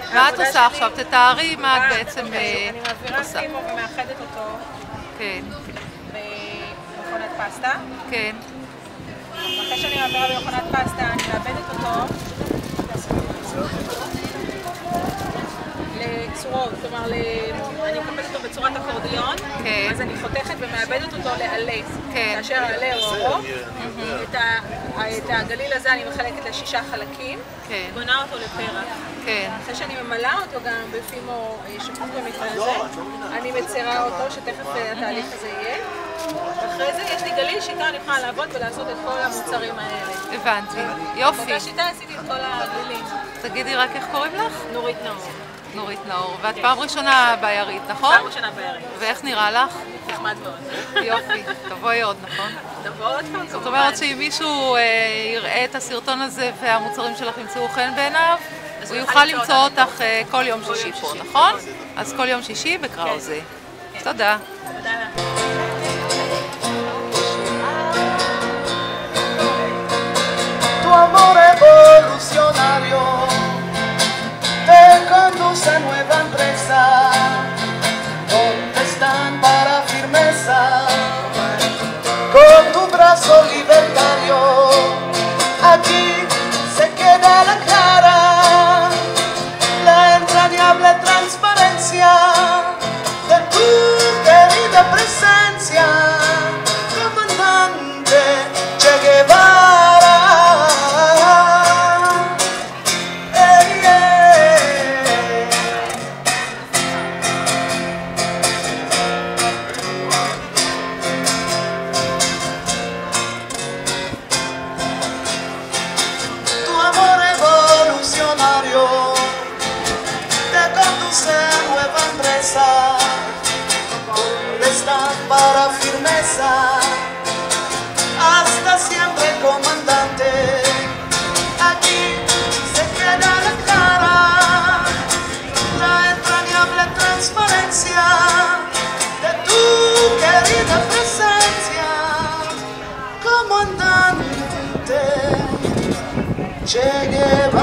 מה את עושה עכשיו? תתארי מה את בעצם עושה. אני מעבירה פימו ומאחדת אותו. כן. במכונת פסטה. כן. אחרי שאני מעבירה במכונת פסטה, אני מאבדת אותו לצורות, כלומר, אני מקפלת אותו בצורת אקורדיון, אז אני חותכת ומאבדת אותו לעלה, כאשר העלה הוא ארוך. את הגליל הזה אני מחלקת ל6 חלקים, בונה אותו לפרח. אחרי שאני ממלאה אותו גם בפימו שקוף במקרה הזה, אני מצירה אותו, שתכף התהליך הזה יהיה. ואחרי זה יש לי גליל שיטה, אני יכולה לעבוד ולעשות את כל המוצרים האלה. הבנתי, יופי. באותה שיטה עשיתי את כל הגלילים. תגידי רק איך קוראים לך? נורית נאור. נורית נאור, ואת פעם ראשונה ביריד, נכון? פעם ראשונה ביריד. ואיך נראה לך? נחמד מאוד. יופי, תבואי עוד, נכון? תבוא עוד פעם. זאת אומרת שאם מישהו יראה את הסרטון הזה והמוצרים שלך ימצאו חן בעיניו, הוא יוכל למצוא אותך כל יום שישי פה, נכון? אז כל יום שישי בקראוזה. תודה. תודה לך. Tu amor evolucionario te conduce a nueva empresa, donde están para firmeza, con tu brazo libertario, aquí se queda la clara, la entrañable transparencia de tu querida presencia, comandante Che Guevara. Para firmeza, hasta siempre comandante, aquí se queda la cara, la entrañable transparencia de tu querida presencia, comandante Che Guevara.